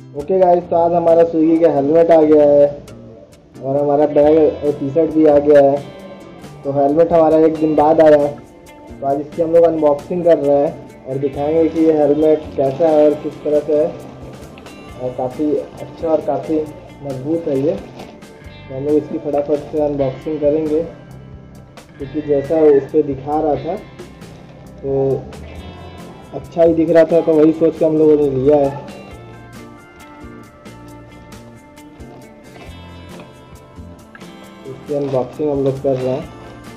Okay guys, तो आज हमारा स्विगी का हेलमेट आ गया है और हमारा बैग और टी शर्ट भी आ गया है। तो हेलमेट हमारा एक दिन बाद आया है, तो आज इसकी हम लोग अनबॉक्सिंग कर रहे हैं और दिखाएंगे कि ये हेलमेट कैसा है और किस तरह से है। और काफ़ी अच्छा और काफ़ी मजबूत है ये। तो हम लोग इसकी फटाफट से अनबॉक्सिंग करेंगे, क्योंकि जैसा इस पर दिखा रहा था तो अच्छा ही दिख रहा था, तो वही सोच के हम लोगों ने लिया है। इसकी अनबॉक्सिंग हम लोग कर रहे हैं।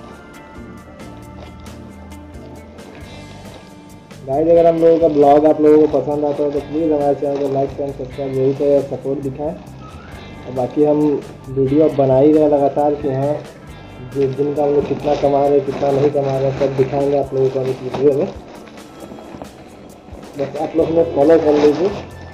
गाइस, अगर हम लोगों का ब्लॉग आप लोगों को पसंद आता है तो प्लीज़ हमारे चैनल को लाइक एंड सब्सक्राइब यही तो सपोर्ट दिखाएं। और बाकी हम वीडियो बना ही रहे लगातार कि हाँ, जिस दिन का हम लोग कितना कमा रहे कितना नहीं कमा रहे सब दिखाएंगे आप लोगों को इस वीडियो में। बस आप लोग हमें फॉलो कर लीजिए।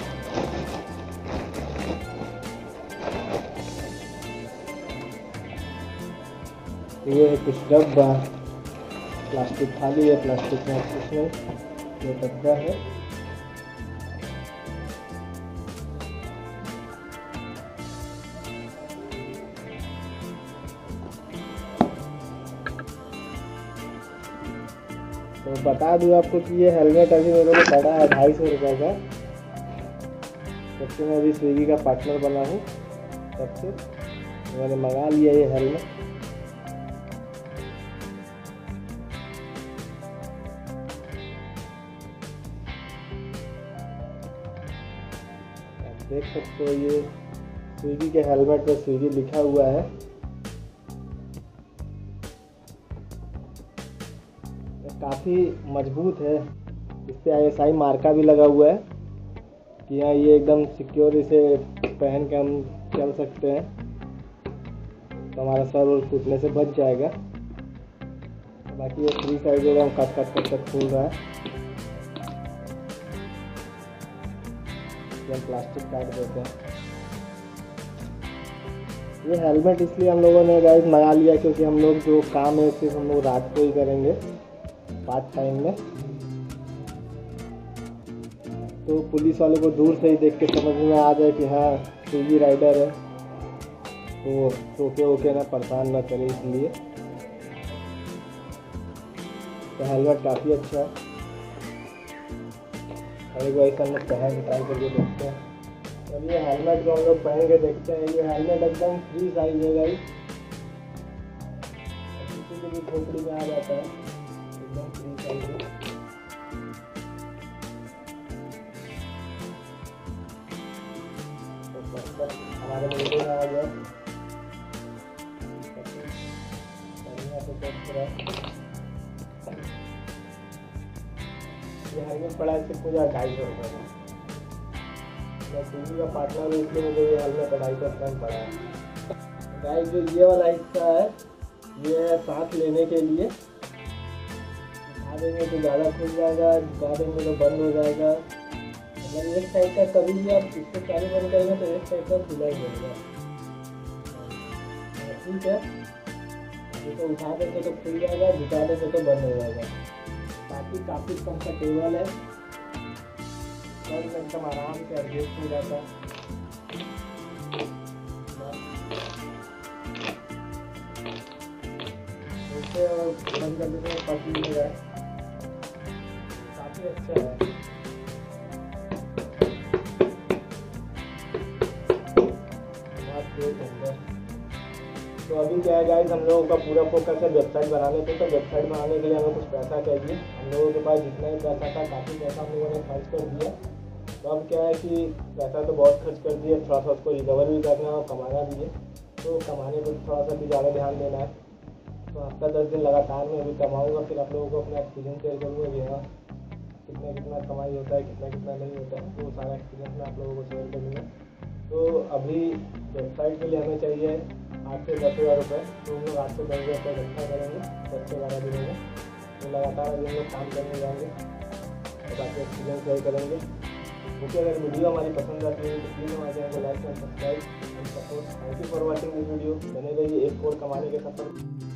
ये है कुछ डब्बा, प्लास्टिक खाली है, प्लास्टिक में इसमें ये डब्बा है। तो बता दूँ आपको कि ये हेलमेट अभी मेरे को पड़ा है 250 रुपये का। जब से मैं अभी स्विगी का पार्टनर बना हूँ तब से मैंने मंगा लिया ये हेलमेट। आप देख सकते हो ये स्विगी के हेलमेट पर स्विगी लिखा हुआ है। काफ़ी मजबूत है, इस पर ISI मार्का भी लगा हुआ है कि हाँ ये एकदम सिक्योर, इसे पहन के हम चल सकते हैं तो हमारा सर और फूटने से बच जाएगा। बाकी ये 3 साइड एकदम कट खुल रहा है। हम प्लास्टिक काट देते हैं। ये हेलमेट इसलिए हम लोगों ने गाइस मंगा लिया क्योंकि हम लोग जो काम है सिर्फ हम लोग रात को ही करेंगे पार्ट टाइम में। तो पुलिस वाले को दूर से ही देख के समझ में आ जाए कि हाँ स्विगी राइडर है, तो टोके वोके ना परेशान ना करे, इसलिए तो हेलमेट काफ़ी अच्छा है। और एक बार ऐसा हम लोग पहन के ट्राई करके देखते हैं। अब ये हेलमेट जो हम लोग पहन के देखते हैं, ये हेलमेट एकदम फ्री साइज है गाइस, किसी की भी खोपड़ी में आ जाता है, एकदम फ्री साइज है। तो हमारे मुंडे में आ गया ये हेलमेट पड़ा है सिर्फ मुझे 250 रुपये का। मैं स्विगी का पार्टनर हूँ इसलिए मुझे ये हेलमेट 250 रुपये में पड़ा है। गाइस, जो ये वाला हिस्सा है ये है सांस लेने के लिए, उठा देंगे तो ज़्यादा खुल जाएगा, झुका देंगे तो बंद हो जाएगा। अगर एक साइड का कभी भी आप इसको चालू बंद करेंगे तो एक साइड का खुला ही रहेगा। ठीक है, इसको उठा देंगे तो खुल जाएगा, झुका देंगे तो बंद हो जाएगा। बाकी काफ़ी कंफर्टेबल है, सर में एकदम आराम से एडजस्ट हो जाता है। इसे बंद कर देते हैं, पक नहीं रहा है, काफ़ी अच्छा है। तो अभी क्या है गाइस, हम लोगों का पूरा फोकस है वेबसाइट बनाने पे। तो वेबसाइट बनाने के लिए हमें कुछ पैसा चाहिए। हम लोगों के पास जितना ही पैसा था काफ़ी पैसा हम लोगों ने खर्च कर दिया। तो अब क्या है कि पैसा तो बहुत खर्च कर दिया, थोड़ा सा उसको रिकवर भी करना है और कमाना भी है। तो कमाने पर थोड़ा सा भी ज़्यादा ध्यान देना है। तो हफ्ता 10 दिन लगातार मैं अभी कमाऊँगा, फिर आप लोगों को अपना एक्सपीरियंस शेयर करूँगा कि हाँ कितना कितना कमाई होता है, कितना कितना नहीं होता है। तो सारा एक्सपीरियंस मैं आप लोगों को शेयर करूँगा। तो अभी वेबसाइट के लिए हमें चाहिए 8 से 10 हज़ार रुपये। तो हम लोग 8 से 10 हज़ार रुपये इकट्ठा करेंगे 10 से 12 दिनों में। तो लगातार अभी हम लोग काम करने जाएंगे और बाकी एक्सपीरियंस शेयर करेंगे। क्योंकि अगर वीडियो हमारी पसंद आती है तो प्लीज़ हमारे चैनल को like and subscribe and support. Thank you for watching this video. बने रहिए एक और कमाने के सफर।